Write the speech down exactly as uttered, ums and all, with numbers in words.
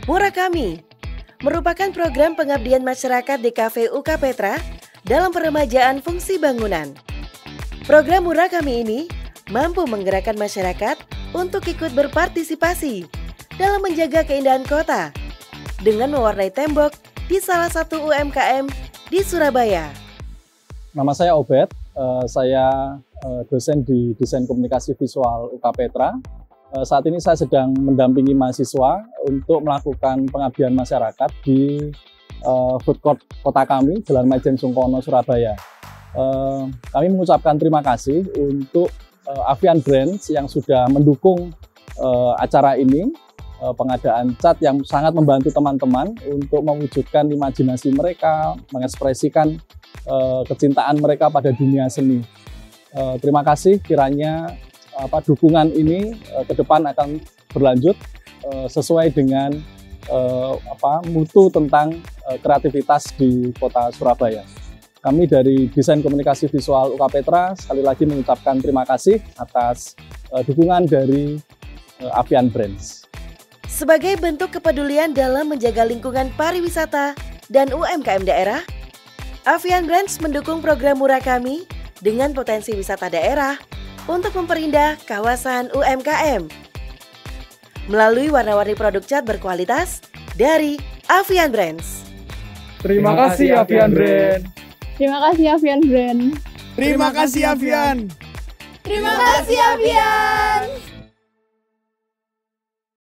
Murah Kami merupakan program pengabdian masyarakat D K V U K Petra dalam peremajaan fungsi bangunan. Program Murah Kami ini mampu menggerakkan masyarakat untuk ikut berpartisipasi dalam menjaga keindahan kota dengan mewarnai tembok di salah satu U M K M di Surabaya. Nama saya Obed, saya dosen di Desain Komunikasi Visual U K Petra. Saat ini saya sedang mendampingi mahasiswa untuk melakukan pengabdian masyarakat di food court kota kami, Jalan Maijen Sungkono, Surabaya. Kami mengucapkan terima kasih untuk Avian Brands yang sudah mendukung acara ini, pengadaan cat yang sangat membantu teman-teman untuk mewujudkan imajinasi mereka, mengekspresikan kecintaan mereka pada dunia seni. Terima kasih, kiranya apa, dukungan ini ke depan akan berlanjut sesuai dengan apa, mutu tentang kreativitas di kota Surabaya. Kami dari Desain Komunikasi Visual U K Petra sekali lagi mengucapkan terima kasih atas dukungan dari Avian Brands. Sebagai bentuk kepedulian dalam menjaga lingkungan pariwisata dan U M K M daerah, Avian Brands mendukung program Murah Kami dengan potensi wisata daerah untuk memperindah kawasan U M K M. Melalui warna-warni produk cat berkualitas dari Avian Brands. Terima kasih Avian Brands. Terima kasih Avian Brands. Terima kasih Avian. Terima kasih Avian.